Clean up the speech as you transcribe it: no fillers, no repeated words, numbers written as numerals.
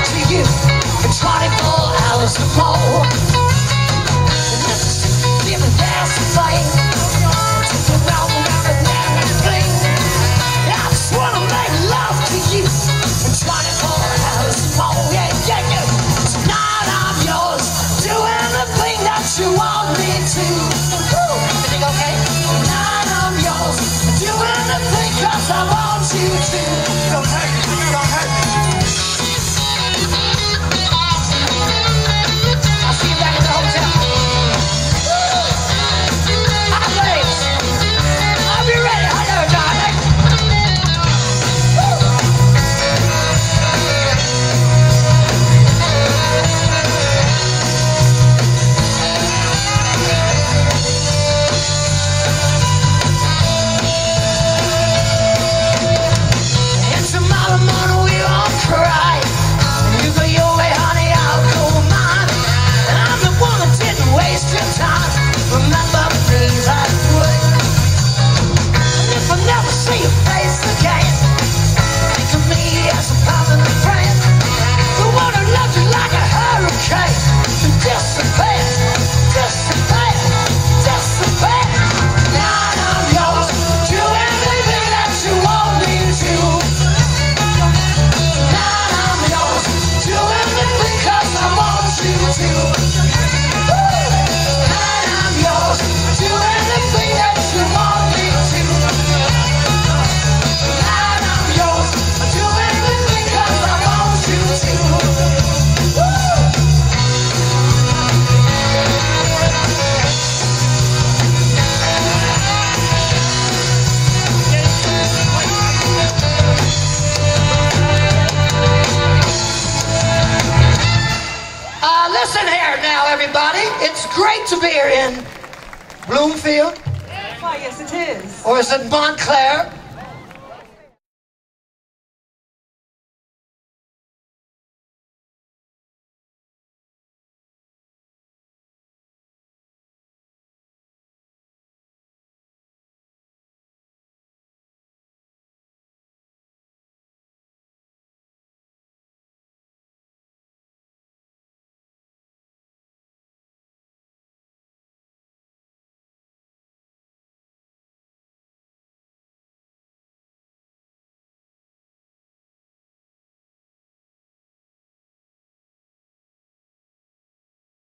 to you for 24 hours or more. And that's even that's the thing. Just around and everything. I just wanna make love to you for 24 hours or more. Yeah, yeah, yeah. Tonight I'm yours. Do anything that you want me to. Everything okay? Tonight I'm yours. Do anything 'cause I want you to. Don't hurt me, don't hurt me. I'll see you back at the hotel. Hot legs. I'll be ready. Hello, darling. And tomorrow morning we all cry. And you go your way, honey, I'll go mine. And I'm the one that didn't waste your time. Remember, please, I would. And if I never see your face again, think of me as a permanent friend. The one who loved you like a hurricane. To disappear, disappear, disappear. Now I'm yours. Do anything that you want me to. Now I'm yours. Do anything 'cause I want you to. Now I'm yours. Do anything that you want me to. Now I'm yours. Do anything 'cause I want you to. Listen here now, everybody. It's great to be here in Bloomfield, Why, yes, it is. or is it Montclair?